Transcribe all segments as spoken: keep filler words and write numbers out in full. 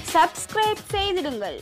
Subscribe செய்திடுங்கள்.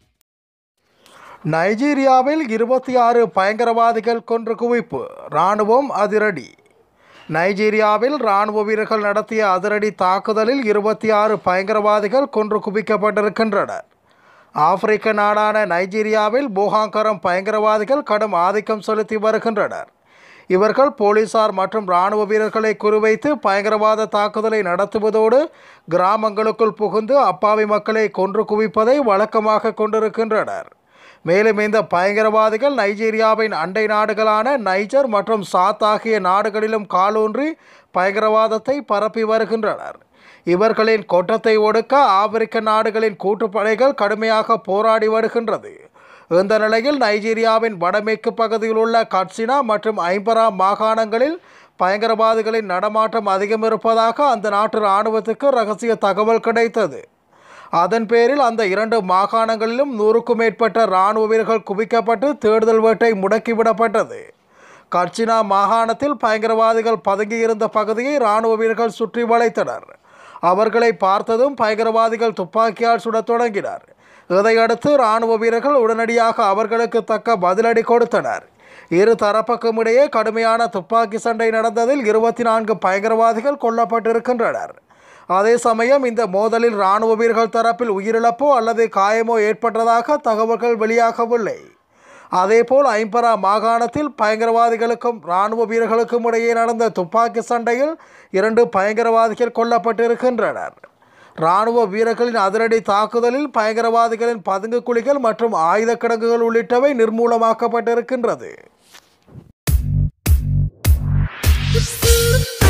நைஜீரியாவில் இருபத்தி ஆறு பயங்கரவாதிகள் கொன்று குவிப்பு, இராணுவம் அதிரடி. நைஜீரியாவில் இராணுவ வீரர்கள் நடத்திய அதிரடி தாக்குதலில் இருபத்தி ஆறு பயங்கரவாதிகள் கொன்று குவிக்கப்பட்டிருக்கின்றனர். ஆப்பிரிக்க நாடான நைஜீரியாவில் போகாங்கரம் பயங்கரவாதிகள் கடும் ஆதிக்கம் செலுத்தி வருகின்றனர். இவர்கள் போலீசார் மற்றும் இராணுவ வீரர்களை குறிவைத்து பயங்கரவாத தாக்குதலை நடத்துவதோடு கிராமங்களுக்குள் புகுந்து அப்பாவி மக்களை கொன்று குவிப்பதை வழக்கமாக கொண்டிருக்கின்றனர். மேலும் இந்த பயங்கரவாதிகள் நைஜீரியாவின் அண்டை நாடுகளான நைஜர் மற்றும் சாத் ஆகிய நாடுகளிலும் காலூன்றி பயங்கரவாதத்தை பரப்பி வருகின்றனர். இவர்களின் கொட்டத்தை ஒடுக்க ஆப்பிரிக்க நாடுகளின் கூட்டுப்படைகள் கடுமையாக போராடி வருகின்றது. இந்த நிலையில் நைஜீரியாவின் வடமேற்கு பகுதியில் உள்ள கட்சினா மற்றும் ஐம்பரா மாகாணங்களில் பயங்கரவாதிகளின் நடமாட்டம் அதிகம் இருப்பதாக அந்த நாட்டு இராணுவத்துக்கு ரகசிய தகவல் கிடைத்தது. அதன் பேரில் அந்த இரண்டு மாகாணங்களிலும் நூறுக்கும் மேற்பட்ட இராணுவ வீரர்கள் குவிக்கப்பட்டு தேடுதல் வேட்டை முடக்கிவிடப்பட்டது. கட்சினா மாகாணத்தில் பயங்கரவாதிகள் பதுங்கியிருந்த பகுதியை இராணுவ வீரர்கள் சுற்றி வளைத்தனர். அவர்களை பார்த்ததும் பயங்கரவாதிகள் துப்பாக்கியால் சுடத் தொடங்கினர். இதையடுத்து இராணுவ வீரர்கள் உடனடியாக அவர்களுக்கு தக்க பதிலடி கொடுத்தனர். இரு தரப்புக்கும் இடையே கடுமையான துப்பாக்கி சண்டை நடந்ததில் இருபத்தி நான்கு பயங்கரவாதிகள் கொல்லப்பட்டிருக்கின்றனர். அதே சமயம் இந்த மோதலில் இராணுவ வீரர்கள் தரப்பில் உயிரிழப்போ அல்லது காயமோ ஏற்பட்டதாக தகவல்கள் வெளியாகவில்லை. அதேபோல் ஐம்பரா மாகாணத்தில் பயங்கரவாதிகளுக்கும் இராணுவ வீரர்களுக்கும் இடையே நடந்த துப்பாக்கி சண்டையில் இரண்டு பயங்கரவாதிகள் கொல்லப்பட்டிருக்கின்றனர். இராணுவ வீரர்களின் அதிரடி தாக்குதலில் பயங்கரவாதிகளின் பதுங்கு குழிகள் மற்றும் ஆயுத கிடங்குகள் உள்ளிட்டவை நிர்மூலமாக்கப்பட்டிருக்கின்றது.